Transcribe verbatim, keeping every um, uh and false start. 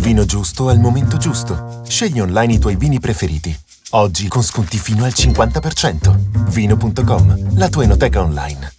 vino giusto al momento giusto. Scegli online i tuoi vini preferiti. Oggi con sconti fino al cinquanta per cento. Vino punto com, la tua enoteca online.